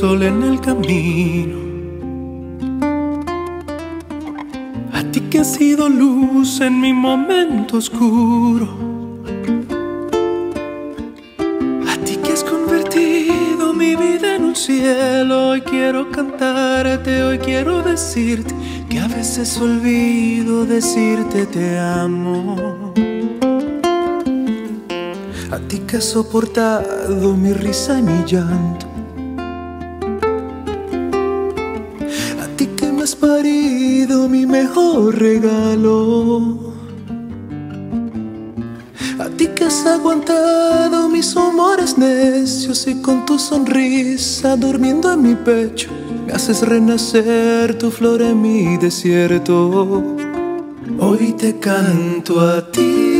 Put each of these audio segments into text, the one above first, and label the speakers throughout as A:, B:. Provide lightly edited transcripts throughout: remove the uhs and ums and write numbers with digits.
A: sol en el camino. A ti que has sido luz en mi momento oscuro. A ti que has convertido mi vida en un cielo. Hoy quiero cantarte, hoy quiero decirte que a veces olvido decirte te amo. A ti que has soportado mi risa y mi llanto. A ti que me has parido mi mejor regalo. A ti que has aguantado mis humores necios y con tu sonrisa durmiendo en mi pecho me haces renacer tu flor en mi desierto. Hoy te canto a ti.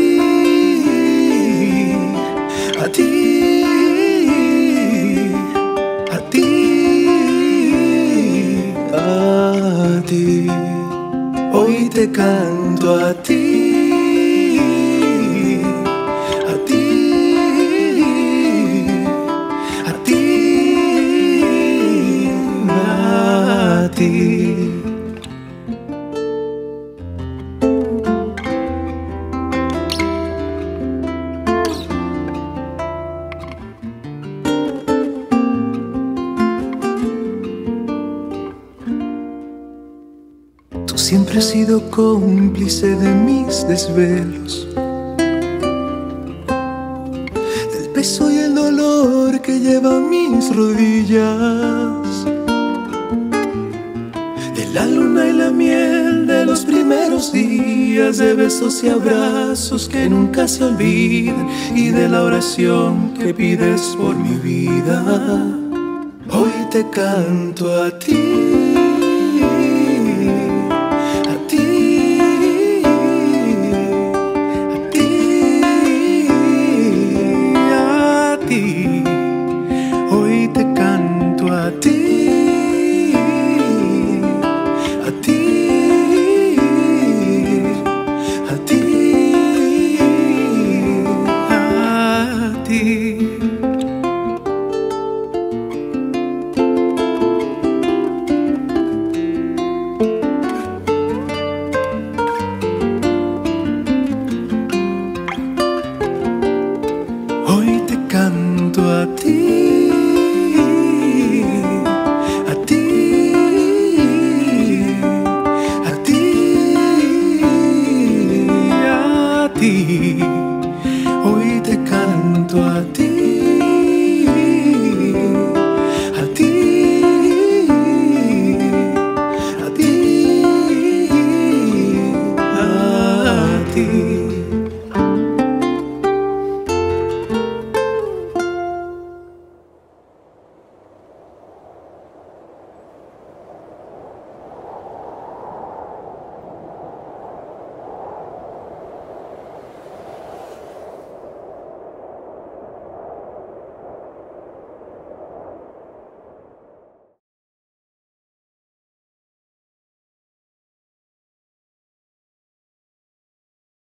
A: A ti, a ti, a ti. Hoy te canto a ti, a ti, a ti, a ti. Tú siempre has sido cómplice de mis desvelos, del peso y el dolor que llevan mis rodillas, de la luna y la miel de los primeros días, de besos y abrazos que nunca se olvidan y de la oración que pides por mi vida. Hoy te canto a ti.